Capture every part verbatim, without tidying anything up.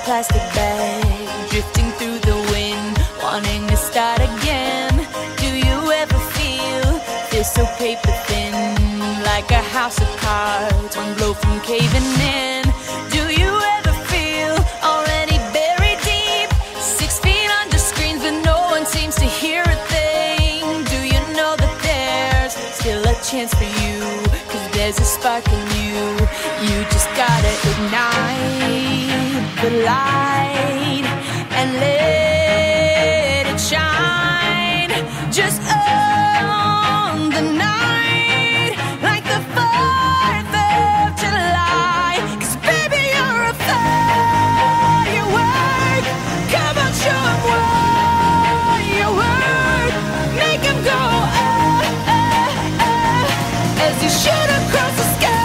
plastic bag, drifting through the wind, wanting to start again. Do you ever feel this so paper thin, like a house of cards, one blow from caving in? Do you ever feel already buried deep, six feet under screens, but no one seems to hear a thing? Do you know that there's still a chance for you, 'cause there's a spark in you? You just gotta ignite the light and let it shine. Just own the night like the fourth of July. 'Cause baby, you're a firework. Come on, show 'em what you work. Make 'em go ah, ah, ah, as you shoot across the sky.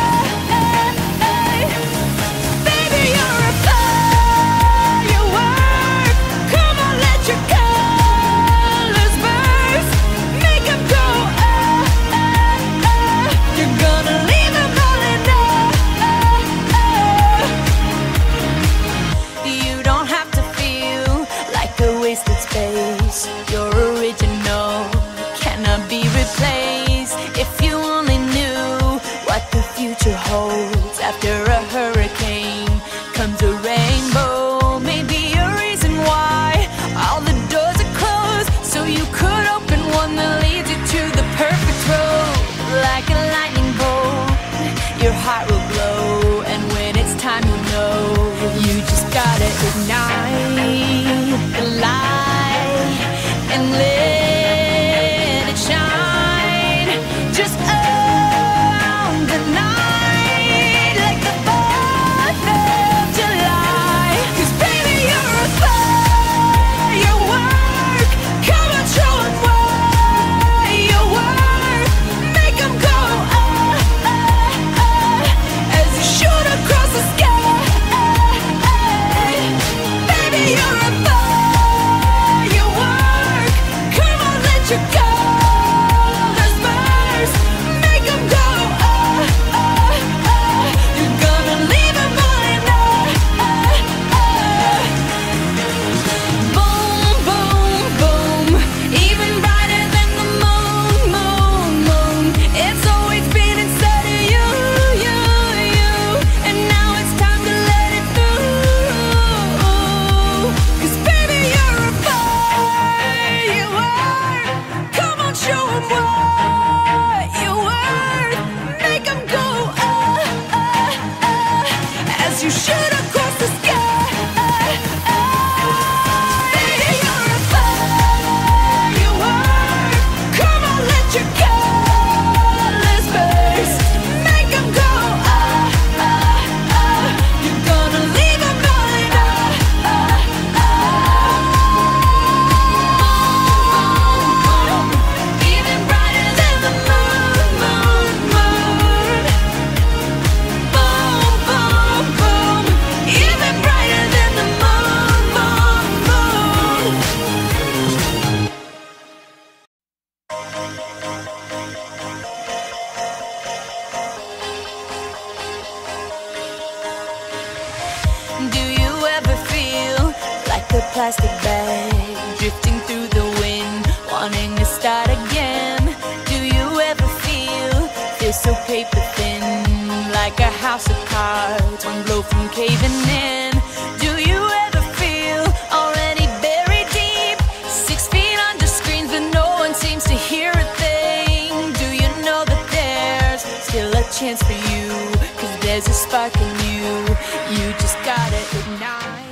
Your original cannot be replaced. If you only knew what the future holds, after a hurricane comes a rainbow. Maybe a reason why all the doors are closed, so you could open one that leads you to the perfect road. Like a lightning bolt, your heart will glow, and when it's time, you know you just gotta ignite the light and let it shine. Just own the night like the fourth of July. 'Cause baby, you're a firework. Come on, show 'em what you work. Make 'em go ah, ah, ah, as you shoot across the sky. Baby, you're a your colors burst, make 'em go ah, ah, ah. You're gonna leave 'em all in ah, ah, ah. Boom, boom, boom, even brighter than the moon, moon, moon. It's always been inside of you, you, you, and now it's time to let it through. 'Cause baby, you're a firework. Show 'em what you worth. Make 'em go ah, ah, ah, as you shoot across the sky. Baby, you're a firework. Come on, let your colors burst. Make 'em go ah, ah, ah. You're gonna leave 'em all in ah, ah, Do you ever feel like a plastic bag, drifting through the wind, wanting to start again? Do you ever feel this so paper thin, like a house of cards, one blow from caving in? Do you ever feel already buried deep, six feet under screens, but no one seems to hear a thing? Do you know that there's still a chance for you, 'cause there's a spark in you? You just gotta ignite.